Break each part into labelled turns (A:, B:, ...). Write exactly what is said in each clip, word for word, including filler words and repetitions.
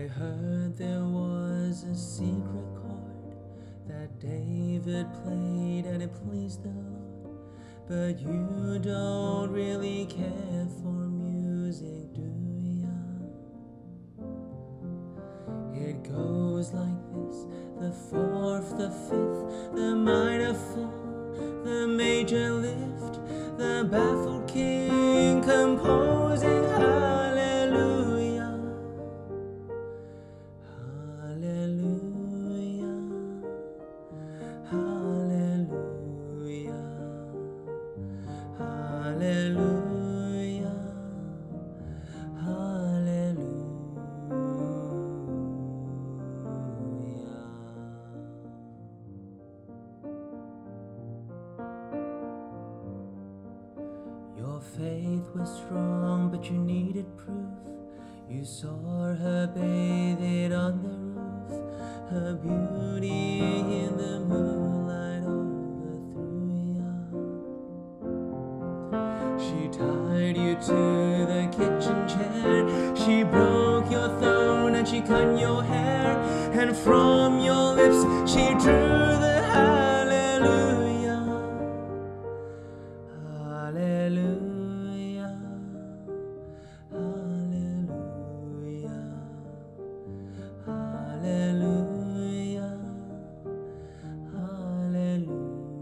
A: I heard there was a secret chord that David played and it pleased the Lord. But you don't really care for music, do ya? It goes like this: the fourth, the fifth, the minor fall, the major lift, the baffled king composing hallelujah, hallelujah, hallelujah, hallelujah, hallelujah. Your faith was strong, but you needed proof. You saw her bathed on the roof, her beauty in the moonlight overthrew ya. She tied you to the kitchen chair, she broke your throne and she cut your hair, and from your lips she drew the hallelujah, hallelujah, hallelujah, hallelujah, hallelujah.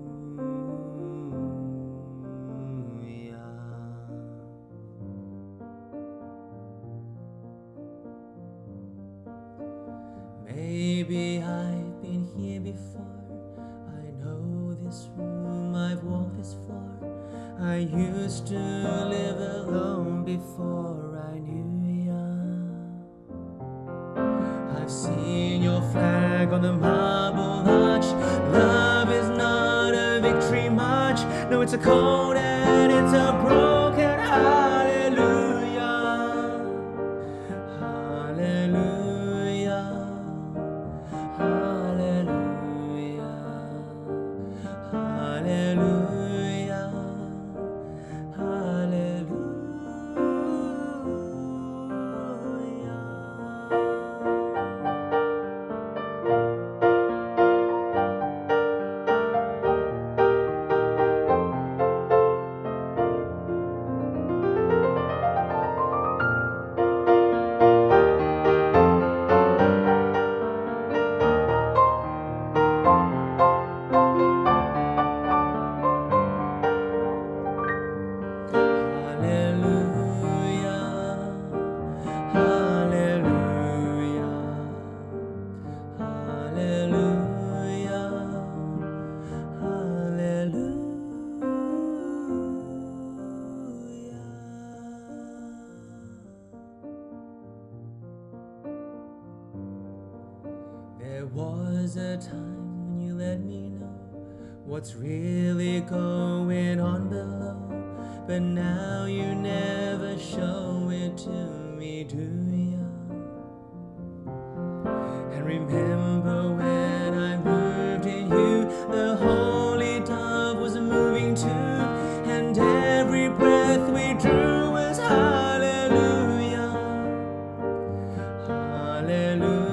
A: Maybe I've been here before, I know this room, I've walked this floor. I used to live alone before I knew ya. I've seen your flag on the marble arch. Love is not a victory march. No, it's a cold and it's a broken hallelujah, hallelujah, hallelujah, hallelujah, hallelujah. There was a time when you let me know what's really going on below, but now you never show it to me, do ya? And remember when I moved in you, the holy dove was moving too, and every breath we drew was hallelujah, hallelujah,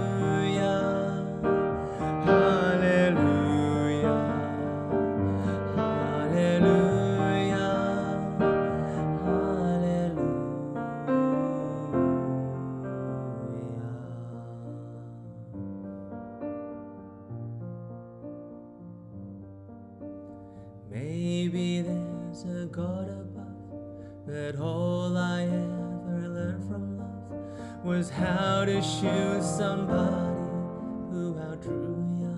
A: hallelujah, hallelujah, hallelujah. Maybe there's a God above, but all I ever learned from love was how to shoot somebody who outdrew ya.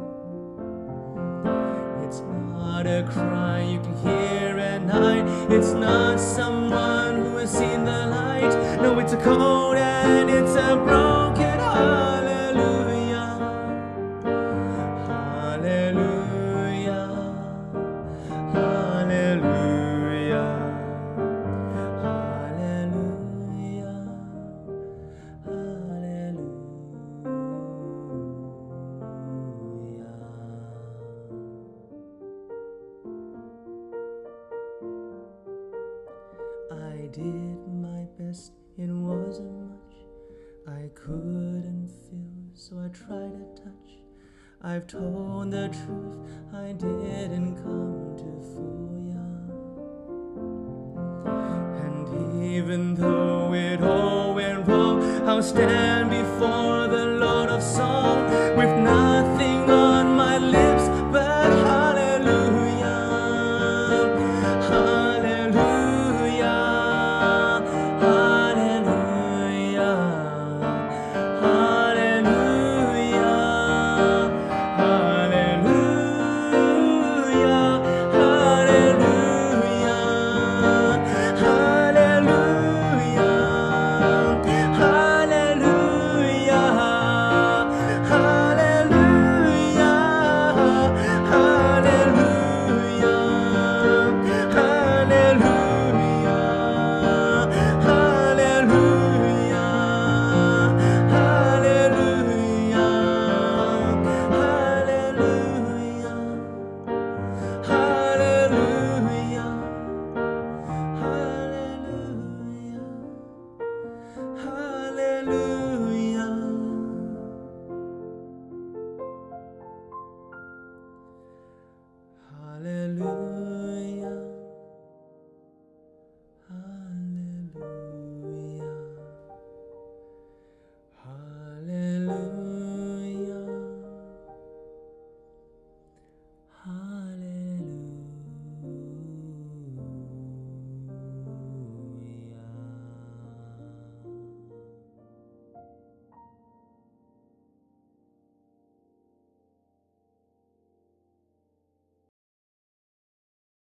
A: It's not a cry you can hear at night, it's not someone who has seen the light. No, it's a cold and it's a broken hallelujah, hallelujah, hallelujah, hallelujah, hallelujah. I did my best, it wasn't much. I could feel, so I try to touch. I've told the truth, I didn't come to fool ya. And even though it all went wrong, I'll stand before the Lord of Songs.